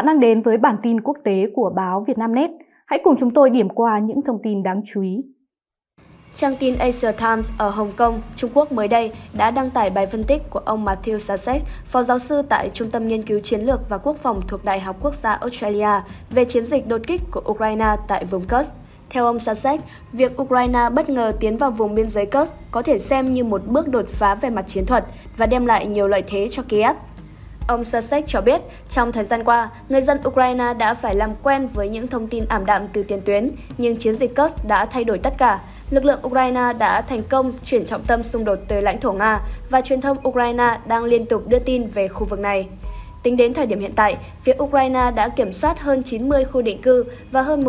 bạn đang đến với bản tin quốc tế của báo Vietnamnet. Hãy cùng chúng tôi điểm qua những thông tin đáng chú ý. Trang tin Asia Times ở Hồng Kông, Trung Quốc mới đây đã đăng tải bài phân tích của ông Matthew Sussex, phó giáo sư tại Trung tâm Nghiên cứu Chiến lược và Quốc phòng thuộc Đại học Quốc gia Australia về chiến dịch đột kích của Ukraine tại vùng Kursk. Theo ông Sussex, việc Ukraine bất ngờ tiến vào vùng biên giới Kursk có thể xem như một bước đột phá về mặt chiến thuật và đem lại nhiều lợi thế cho Kiev. Ông Sussex cho biết, trong thời gian qua, người dân Ukraine đã phải làm quen với những thông tin ảm đạm từ tiền tuyến, nhưng chiến dịch Kursk đã thay đổi tất cả. Lực lượng Ukraine đã thành công chuyển trọng tâm xung đột tới lãnh thổ Nga và truyền thông Ukraine đang liên tục đưa tin về khu vực này. Tính đến thời điểm hiện tại, phía Ukraine đã kiểm soát hơn 90 khu định cư và hơn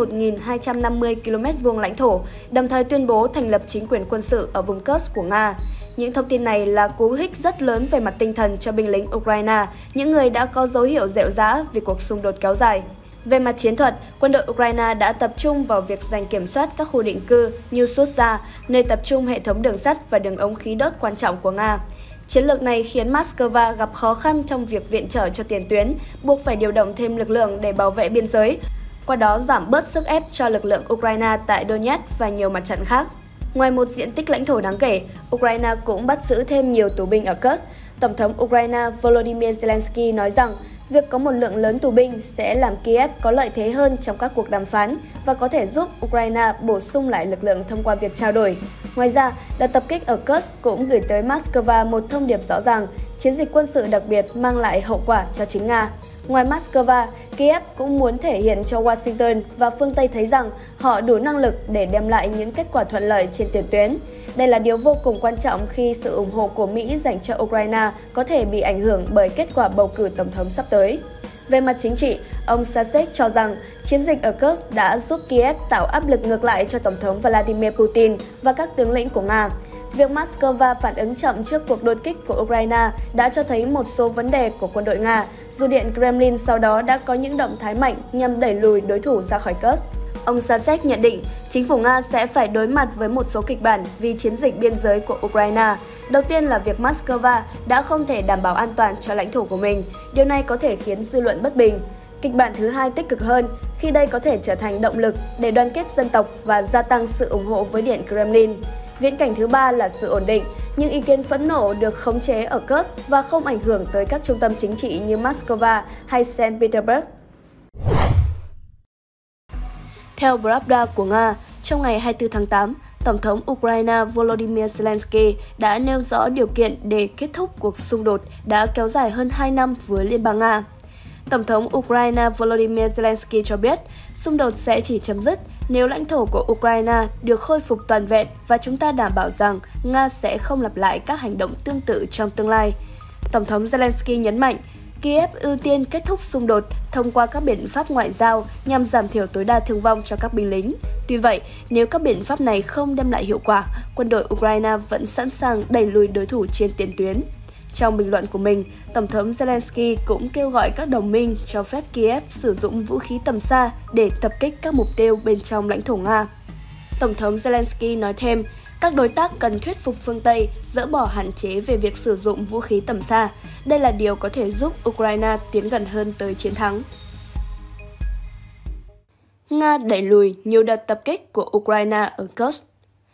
1.250 km² lãnh thổ, đồng thời tuyên bố thành lập chính quyền quân sự ở vùng Kursk của Nga. Những thông tin này là cú hích rất lớn về mặt tinh thần cho binh lính Ukraine, những người đã có dấu hiệu rệu rã vì cuộc xung đột kéo dài. Về mặt chiến thuật, quân đội Ukraine đã tập trung vào việc giành kiểm soát các khu định cư như Sudza, nơi tập trung hệ thống đường sắt và đường ống khí đốt quan trọng của Nga. Chiến lược này khiến Moscow gặp khó khăn trong việc viện trợ cho tiền tuyến, buộc phải điều động thêm lực lượng để bảo vệ biên giới, qua đó giảm bớt sức ép cho lực lượng Ukraine tại Donetsk và nhiều mặt trận khác. Ngoài một diện tích lãnh thổ đáng kể, Ukraine cũng bắt giữ thêm nhiều tù binh ở Kursk. Tổng thống Ukraine Volodymyr Zelensky nói rằng việc có một lượng lớn tù binh sẽ làm Kiev có lợi thế hơn trong các cuộc đàm phán và có thể giúp Ukraine bổ sung lại lực lượng thông qua việc trao đổi. Ngoài ra, đợt tập kích ở Kursk cũng gửi tới Moscow một thông điệp rõ ràng, chiến dịch quân sự đặc biệt mang lại hậu quả cho chính Nga. Ngoài Moscow, Kiev cũng muốn thể hiện cho Washington và phương Tây thấy rằng họ đủ năng lực để đem lại những kết quả thuận lợi trên tiền tuyến. Đây là điều vô cùng quan trọng khi sự ủng hộ của Mỹ dành cho Ukraine có thể bị ảnh hưởng bởi kết quả bầu cử tổng thống sắp tới. Về mặt chính trị, ông Sussex cho rằng chiến dịch ở Kursk đã giúp Kiev tạo áp lực ngược lại cho Tổng thống Vladimir Putin và các tướng lĩnh của Nga. Việc Moscow phản ứng chậm trước cuộc đột kích của Ukraine đã cho thấy một số vấn đề của quân đội Nga, dù Điện Kremlin sau đó đã có những động thái mạnh nhằm đẩy lùi đối thủ ra khỏi Kursk. Ông Sussex nhận định chính phủ Nga sẽ phải đối mặt với một số kịch bản vì chiến dịch biên giới của Ukraine. Đầu tiên là việc Moscow đã không thể đảm bảo an toàn cho lãnh thổ của mình. Điều này có thể khiến dư luận bất bình. Kịch bản thứ hai tích cực hơn, khi đây có thể trở thành động lực để đoàn kết dân tộc và gia tăng sự ủng hộ với Điện Kremlin. Viễn cảnh thứ ba là sự ổn định, nhưng ý kiến phẫn nộ được khống chế ở Kursk và không ảnh hưởng tới các trung tâm chính trị như Moscow hay Saint Petersburg. Theo Pravda của Nga, trong ngày 24 tháng 8, Tổng thống Ukraine Volodymyr Zelensky đã nêu rõ điều kiện để kết thúc cuộc xung đột đã kéo dài hơn 2 năm với Liên bang Nga. Tổng thống Ukraine Volodymyr Zelensky cho biết, xung đột sẽ chỉ chấm dứt nếu lãnh thổ của Ukraine được khôi phục toàn vẹn và chúng ta đảm bảo rằng Nga sẽ không lặp lại các hành động tương tự trong tương lai. Tổng thống Zelensky nhấn mạnh, Kiev ưu tiên kết thúc xung đột thông qua các biện pháp ngoại giao nhằm giảm thiểu tối đa thương vong cho các binh lính. Tuy vậy, nếu các biện pháp này không đem lại hiệu quả, quân đội Ukraine vẫn sẵn sàng đẩy lùi đối thủ trên tiền tuyến. Trong bình luận của mình, Tổng thống Zelensky cũng kêu gọi các đồng minh cho phép Kiev sử dụng vũ khí tầm xa để tập kích các mục tiêu bên trong lãnh thổ Nga. Tổng thống Zelensky nói thêm, các đối tác cần thuyết phục phương Tây dỡ bỏ hạn chế về việc sử dụng vũ khí tầm xa. Đây là điều có thể giúp Ukraine tiến gần hơn tới chiến thắng. Nga đẩy lùi nhiều đợt tập kích của Ukraine ở Kursk.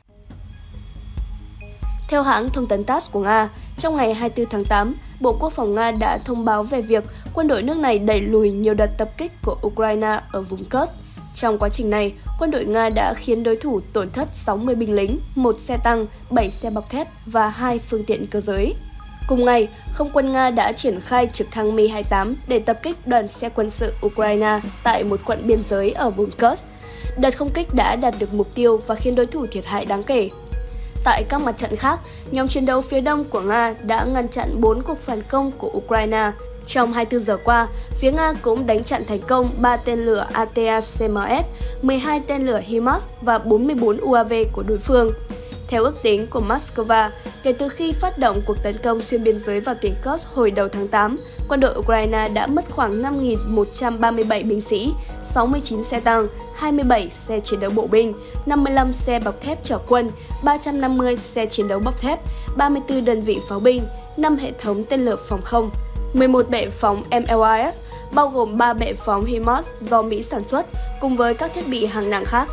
Theo hãng thông tấn TASS của Nga, trong ngày 24 tháng 8, Bộ Quốc phòng Nga đã thông báo về việc quân đội nước này đẩy lùi nhiều đợt tập kích của Ukraine ở vùng Kursk. Trong quá trình này, quân đội Nga đã khiến đối thủ tổn thất 60 binh lính, 1 xe tăng, 7 xe bọc thép và 2 phương tiện cơ giới. Cùng ngày, không quân Nga đã triển khai trực thăng Mi-28 để tập kích đoàn xe quân sự Ukraine tại một quận biên giới ở vùng Kursk. Đợt không kích đã đạt được mục tiêu và khiến đối thủ thiệt hại đáng kể. Tại các mặt trận khác, nhóm chiến đấu phía đông của Nga đã ngăn chặn 4 cuộc phản công của Ukraine. Trong 24 giờ qua, phía Nga cũng đánh chặn thành công 3 tên lửa ATACMS, 12 tên lửa HIMARS và 44 UAV của đối phương. Theo ước tính của Moscow, kể từ khi phát động cuộc tấn công xuyên biên giới vào tỉnh Kursk hồi đầu tháng 8, quân đội Ukraine đã mất khoảng 5.137 binh sĩ, 69 xe tăng, 27 xe chiến đấu bộ binh, 55 xe bọc thép chở quân, 350 xe chiến đấu bọc thép, 34 đơn vị pháo binh, 5 hệ thống tên lửa phòng không. 11 bệ phóng MLRS, bao gồm 3 bệ phóng HIMARS do Mỹ sản xuất, cùng với các thiết bị hạng nặng khác.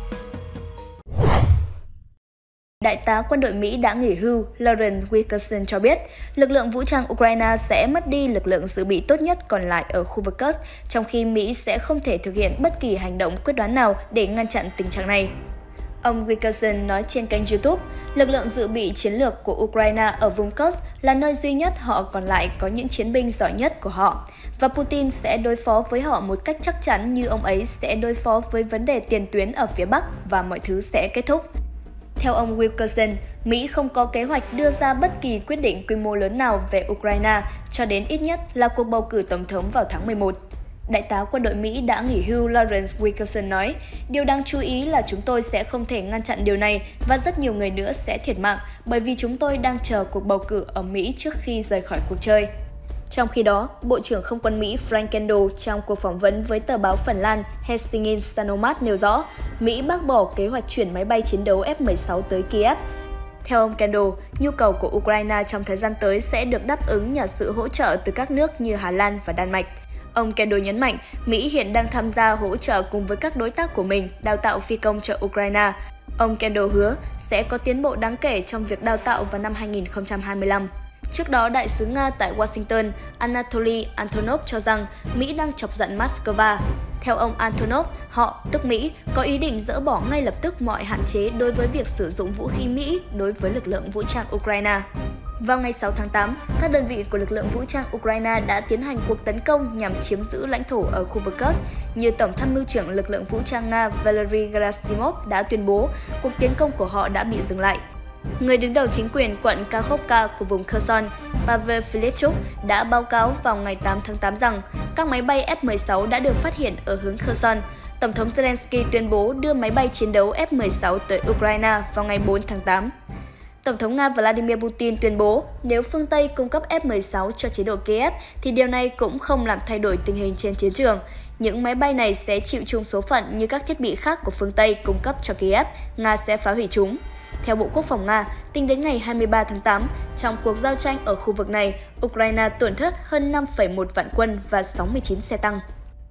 Đại tá quân đội Mỹ đã nghỉ hưu Lawrence Wilkerson cho biết, lực lượng vũ trang Ukraine sẽ mất đi lực lượng dự bị tốt nhất còn lại ở khu vực Kursk, trong khi Mỹ sẽ không thể thực hiện bất kỳ hành động quyết đoán nào để ngăn chặn tình trạng này. Ông Wilkerson nói trên kênh YouTube, lực lượng dự bị chiến lược của Ukraine ở vùng Kursk là nơi duy nhất họ còn lại có những chiến binh giỏi nhất của họ, và Putin sẽ đối phó với họ một cách chắc chắn như ông ấy sẽ đối phó với vấn đề tiền tuyến ở phía Bắc và mọi thứ sẽ kết thúc. Theo ông Wilkerson, Mỹ không có kế hoạch đưa ra bất kỳ quyết định quy mô lớn nào về Ukraine cho đến ít nhất là cuộc bầu cử tổng thống vào tháng 11. Đại tá quân đội Mỹ đã nghỉ hưu Lawrence Wilkerson nói, điều đáng chú ý là chúng tôi sẽ không thể ngăn chặn điều này và rất nhiều người nữa sẽ thiệt mạng bởi vì chúng tôi đang chờ cuộc bầu cử ở Mỹ trước khi rời khỏi cuộc chơi. Trong khi đó, Bộ trưởng Không quân Mỹ Frank Kendall trong cuộc phỏng vấn với tờ báo Phần Lan Helsingin Sanomat nêu rõ, Mỹ bác bỏ kế hoạch chuyển máy bay chiến đấu F-16 tới Kiev. Theo ông Kendall, nhu cầu của Ukraine trong thời gian tới sẽ được đáp ứng nhờ sự hỗ trợ từ các nước như Hà Lan và Đan Mạch. Ông Kendall nhấn mạnh, Mỹ hiện đang tham gia hỗ trợ cùng với các đối tác của mình đào tạo phi công cho Ukraine. Ông Kendall hứa sẽ có tiến bộ đáng kể trong việc đào tạo vào năm 2025. Trước đó, đại sứ Nga tại Washington, Anatoly Antonov cho rằng Mỹ đang chọc giận Moscow. Theo ông Antonov, họ, tức Mỹ, có ý định dỡ bỏ ngay lập tức mọi hạn chế đối với việc sử dụng vũ khí Mỹ đối với lực lượng vũ trang Ukraine. Vào ngày 6 tháng 8, các đơn vị của lực lượng vũ trang Ukraine đã tiến hành cuộc tấn công nhằm chiếm giữ lãnh thổ ở khu vực Kursk, như Tổng tham mưu trưởng lực lượng vũ trang Nga Valery Gerasimov đã tuyên bố, cuộc tiến công của họ đã bị dừng lại. Người đứng đầu chính quyền quận Kakhovka của vùng Kherson, Pavel Filipchuk, đã báo cáo vào ngày 8 tháng 8 rằng các máy bay F-16 đã được phát hiện ở hướng Kherson. Tổng thống Zelensky tuyên bố đưa máy bay chiến đấu F-16 tới Ukraine vào ngày 4 tháng 8. Tổng thống Nga Vladimir Putin tuyên bố nếu phương Tây cung cấp F-16 cho chế độ Kiev thì điều này cũng không làm thay đổi tình hình trên chiến trường. Những máy bay này sẽ chịu chung số phận như các thiết bị khác của phương Tây cung cấp cho Kiev, Nga sẽ phá hủy chúng. Theo Bộ Quốc phòng Nga, tính đến ngày 23 tháng 8, trong cuộc giao tranh ở khu vực này, Ukraine tổn thất hơn 5,1 vạn quân và 69 xe tăng.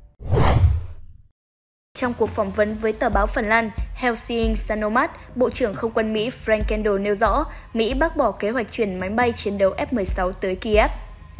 Trong cuộc phỏng vấn với tờ báo Phần Lan Helsingin Sanomat, Bộ trưởng Không quân Mỹ Frank Kendall nêu rõ Mỹ bác bỏ kế hoạch chuyển máy bay chiến đấu F-16 tới Kiev.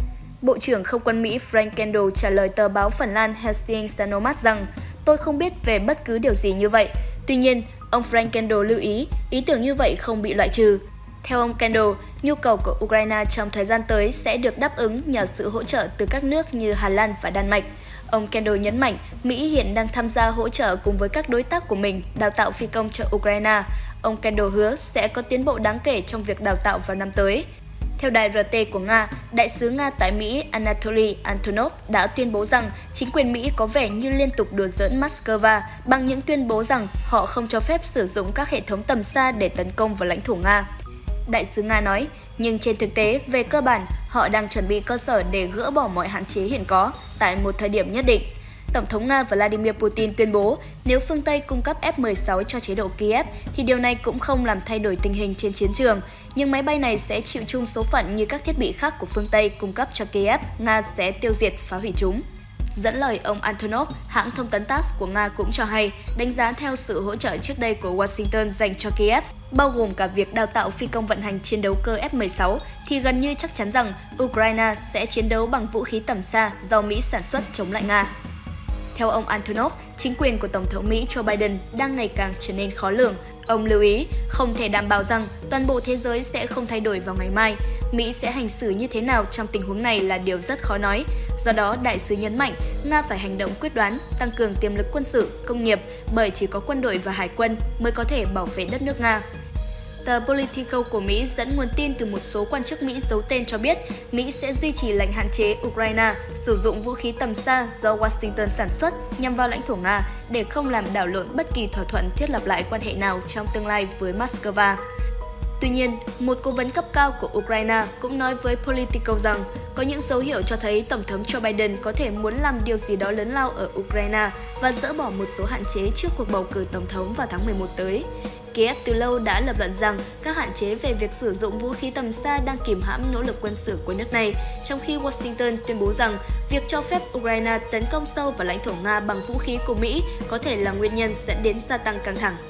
Bộ trưởng Không quân Mỹ Frank Kendall trả lời tờ báo Phần Lan Helsingin Sanomat rằng tôi không biết về bất cứ điều gì như vậy. Tuy nhiên, ông Frank Kendall lưu ý tưởng như vậy không bị loại trừ. Theo ông Kendall, nhu cầu của Ukraine trong thời gian tới sẽ được đáp ứng nhờ sự hỗ trợ từ các nước như Hà Lan và Đan Mạch. Ông Kendall nhấn mạnh, Mỹ hiện đang tham gia hỗ trợ cùng với các đối tác của mình đào tạo phi công cho Ukraine. Ông Kendall hứa sẽ có tiến bộ đáng kể trong việc đào tạo vào năm tới. Theo đài RT của Nga, đại sứ Nga tại Mỹ Anatoly Antonov đã tuyên bố rằng chính quyền Mỹ có vẻ như liên tục đùa giỡn Moscow bằng những tuyên bố rằng họ không cho phép sử dụng các hệ thống tầm xa để tấn công vào lãnh thổ Nga. Đại sứ Nga nói, nhưng trên thực tế, về cơ bản, họ đang chuẩn bị cơ sở để gỡ bỏ mọi hạn chế hiện có tại một thời điểm nhất định. Tổng thống Nga Vladimir Putin tuyên bố nếu phương Tây cung cấp F-16 cho chế độ Kiev thì điều này cũng không làm thay đổi tình hình trên chiến trường, nhưng máy bay này sẽ chịu chung số phận như các thiết bị khác của phương Tây cung cấp cho Kiev, Nga sẽ tiêu diệt, phá hủy chúng. Dẫn lời ông Antonov, hãng thông tấn TASS của Nga cũng cho hay, đánh giá theo sự hỗ trợ trước đây của Washington dành cho Kiev, bao gồm cả việc đào tạo phi công vận hành chiến đấu cơ F-16, thì gần như chắc chắn rằng Ukraine sẽ chiến đấu bằng vũ khí tầm xa do Mỹ sản xuất chống lại Nga. Theo ông Antonov, chính quyền của Tổng thống Mỹ Joe Biden đang ngày càng trở nên khó lường. Ông lưu ý, không thể đảm bảo rằng toàn bộ thế giới sẽ không thay đổi vào ngày mai. Mỹ sẽ hành xử như thế nào trong tình huống này là điều rất khó nói. Do đó, đại sứ nhấn mạnh, Nga phải hành động quyết đoán, tăng cường tiềm lực quân sự, công nghiệp, bởi chỉ có quân đội và hải quân mới có thể bảo vệ đất nước Nga. Tờ Politico của Mỹ dẫn nguồn tin từ một số quan chức Mỹ giấu tên cho biết Mỹ sẽ duy trì lệnh hạn chế Ukraine sử dụng vũ khí tầm xa do Washington sản xuất nhằm vào lãnh thổ Nga để không làm đảo lộn bất kỳ thỏa thuận thiết lập lại quan hệ nào trong tương lai với Moscow. Tuy nhiên, một cố vấn cấp cao của Ukraine cũng nói với Politico rằng có những dấu hiệu cho thấy Tổng thống Joe Biden có thể muốn làm điều gì đó lớn lao ở Ukraine và dỡ bỏ một số hạn chế trước cuộc bầu cử tổng thống vào tháng 11 tới. Kiev từ lâu đã lập luận rằng các hạn chế về việc sử dụng vũ khí tầm xa đang kìm hãm nỗ lực quân sự của nước này, trong khi Washington tuyên bố rằng việc cho phép Ukraine tấn công sâu vào lãnh thổ Nga bằng vũ khí của Mỹ có thể là nguyên nhân dẫn đến gia tăng căng thẳng.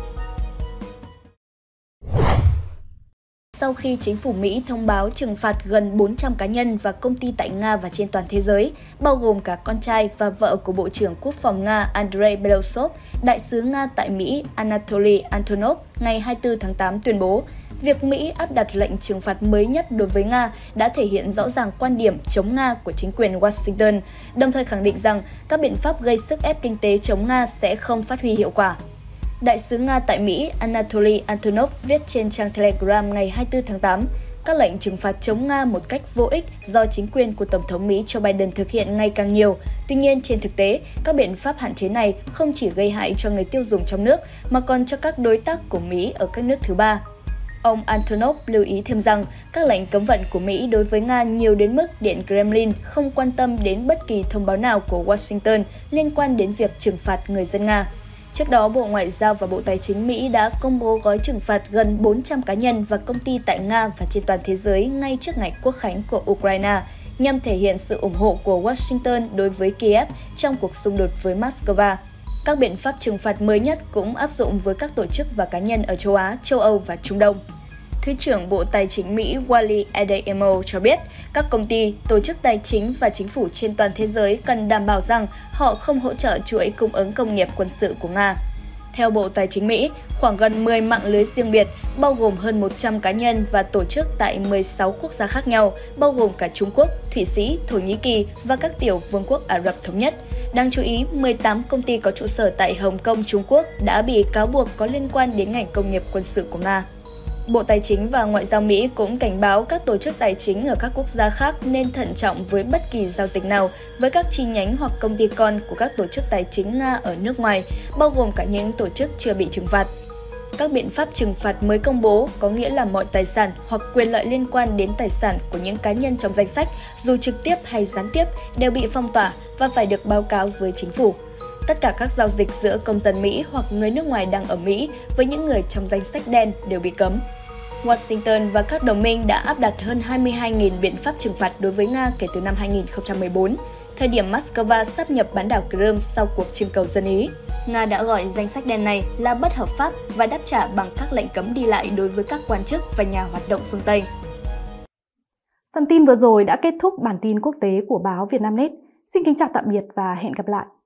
Sau khi chính phủ Mỹ thông báo trừng phạt gần 400 cá nhân và công ty tại Nga và trên toàn thế giới, bao gồm cả con trai và vợ của Bộ trưởng Quốc phòng Nga Andrei Belosov, đại sứ Nga tại Mỹ Anatoly Antonov ngày 24 tháng 8 tuyên bố, việc Mỹ áp đặt lệnh trừng phạt mới nhất đối với Nga đã thể hiện rõ ràng quan điểm chống Nga của chính quyền Washington, đồng thời khẳng định rằng các biện pháp gây sức ép kinh tế chống Nga sẽ không phát huy hiệu quả. Đại sứ Nga tại Mỹ Anatoly Antonov viết trên trang Telegram ngày 24 tháng 8, các lệnh trừng phạt chống Nga một cách vô ích do chính quyền của Tổng thống Mỹ Joe Biden thực hiện ngày càng nhiều. Tuy nhiên, trên thực tế, các biện pháp hạn chế này không chỉ gây hại cho người tiêu dùng trong nước, mà còn cho các đối tác của Mỹ ở các nước thứ ba. Ông Antonov lưu ý thêm rằng các lệnh cấm vận của Mỹ đối với Nga nhiều đến mức Điện Kremlin không quan tâm đến bất kỳ thông báo nào của Washington liên quan đến việc trừng phạt người dân Nga. Trước đó, Bộ Ngoại giao và Bộ Tài chính Mỹ đã công bố gói trừng phạt gần 400 cá nhân và công ty tại Nga và trên toàn thế giới ngay trước ngày Quốc khánh của Ukraine, nhằm thể hiện sự ủng hộ của Washington đối với Kiev trong cuộc xung đột với Moscow. Các biện pháp trừng phạt mới nhất cũng áp dụng với các tổ chức và cá nhân ở châu Á, châu Âu và Trung Đông. Thứ trưởng Bộ Tài chính Mỹ Wally Adeyemo cho biết, các công ty, tổ chức tài chính và chính phủ trên toàn thế giới cần đảm bảo rằng họ không hỗ trợ chuỗi cung ứng công nghiệp quân sự của Nga. Theo Bộ Tài chính Mỹ, khoảng gần 10 mạng lưới riêng biệt, bao gồm hơn 100 cá nhân và tổ chức tại 16 quốc gia khác nhau, bao gồm cả Trung Quốc, Thụy Sĩ, Thổ Nhĩ Kỳ và các tiểu vương quốc Ả Rập Thống Nhất. Đáng chú ý, 18 công ty có trụ sở tại Hồng Kông, Trung Quốc đã bị cáo buộc có liên quan đến ngành công nghiệp quân sự của Nga. Bộ Tài chính và Ngoại giao Mỹ cũng cảnh báo các tổ chức tài chính ở các quốc gia khác nên thận trọng với bất kỳ giao dịch nào với các chi nhánh hoặc công ty con của các tổ chức tài chính Nga ở nước ngoài, bao gồm cả những tổ chức chưa bị trừng phạt. Các biện pháp trừng phạt mới công bố có nghĩa là mọi tài sản hoặc quyền lợi liên quan đến tài sản của những cá nhân trong danh sách, dù trực tiếp hay gián tiếp, đều bị phong tỏa và phải được báo cáo với chính phủ. Tất cả các giao dịch giữa công dân Mỹ hoặc người nước ngoài đang ở Mỹ với những người trong danh sách đen đều bị cấm. Washington và các đồng minh đã áp đặt hơn 22.000 biện pháp trừng phạt đối với Nga kể từ năm 2014, thời điểm Moscow sáp nhập bán đảo Crimea sau cuộc trưng cầu dân Ý. Nga đã gọi danh sách đen này là bất hợp pháp và đáp trả bằng các lệnh cấm đi lại đối với các quan chức và nhà hoạt động phương Tây. Phần tin vừa rồi đã kết thúc bản tin quốc tế của báo Vietnamnet. Xin kính chào tạm biệt và hẹn gặp lại!